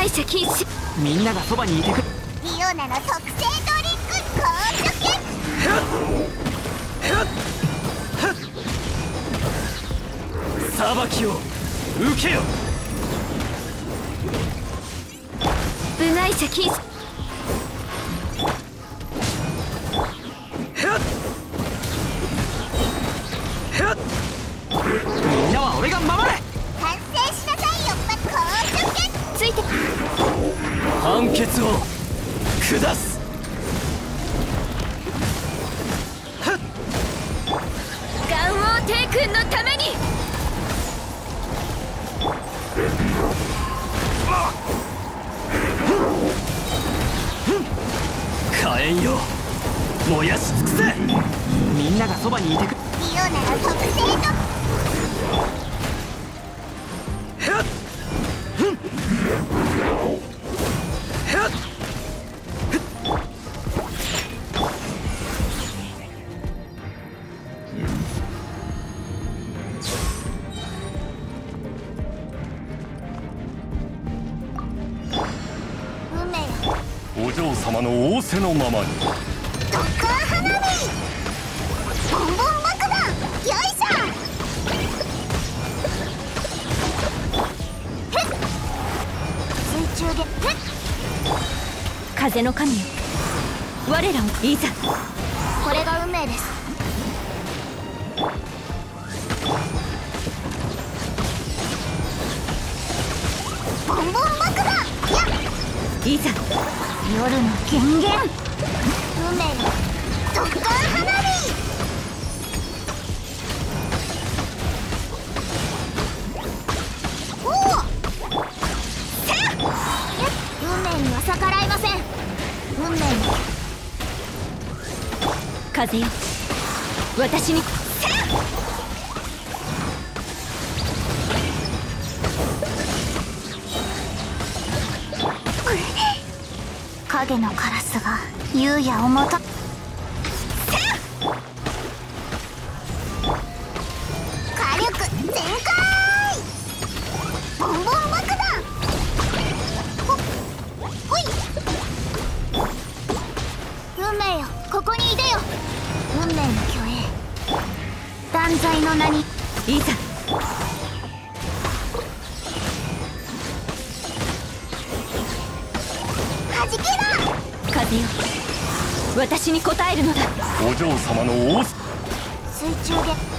内射禁止。 みんながそばにいてくれ。 リオナの特製ドリンク公職裁きを受けよ。 部外者禁止。 みんなは俺が守れ。 完成しなさいよ公職ついて。 判決を下す。 ガンオー帝君のために。 火炎よ、燃やし尽くせ。みんながそばにいてくれ。 リオナの特製ドリンクお嬢様の仰せのままに。 ドッカー花火ボンボン爆弾よいしょ。水中で風の神よ、我らをいざ。 これが運命です。ボンボン爆弾いざ。 夜の権限運命のドッカー花火。おお運命には逆らいません。運命の風よ、私に。 影のカラスが優也をもと。火力全開ボンボン爆弾ほい。運命よ、ここにいでよ。運命の虚栄断罪の名にいざ。 はじけろ。 風よ、私に応えるのだ。 お嬢様の仰せ。 水中で